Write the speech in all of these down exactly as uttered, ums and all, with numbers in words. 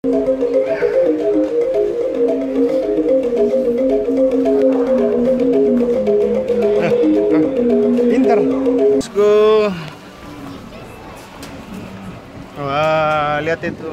Pinter. Let's go. Wah, lihat itu.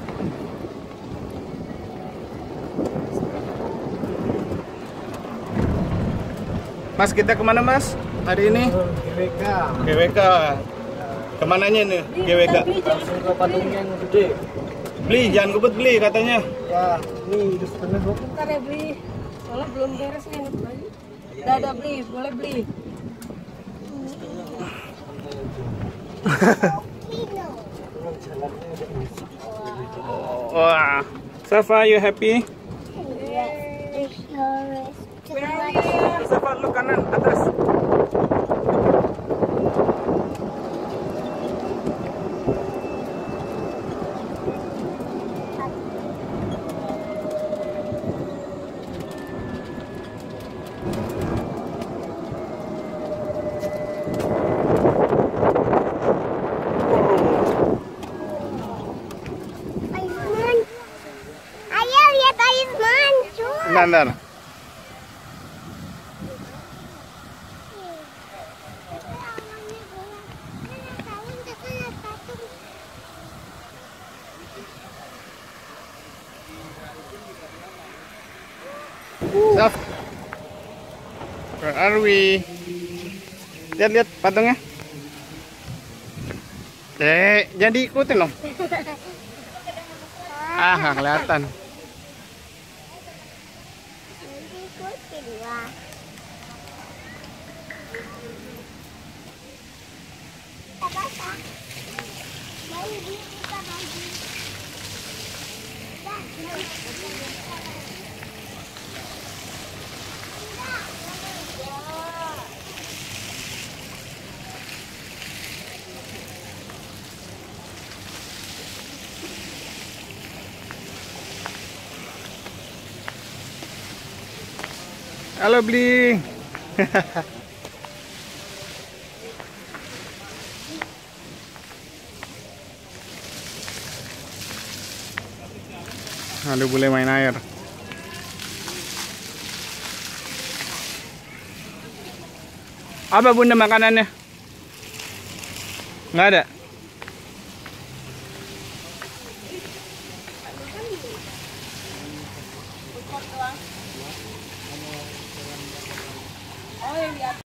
Mas, kita kemana mas hari ini? G W K. G W K. Kemananya nih G W K? Langsung ke patung yang gede. Beli, jangan kebut beli katanya. Ya, ini udah setengah kok. Bentar ya beli, soalnya belum beres nih nih beli. Udah ada beli, boleh beli. Wah, Safa, you happy? Safa, lu kanan atas. Benar. Saf, where are we? Lihat-lihat patungnya. Eh, jangan diikutin dong. Ah, nggak kelihatan. Halo Bli. Aduh, boleh main air. Apa bunda makanannya? Nggak ada. Oh, yang di atas.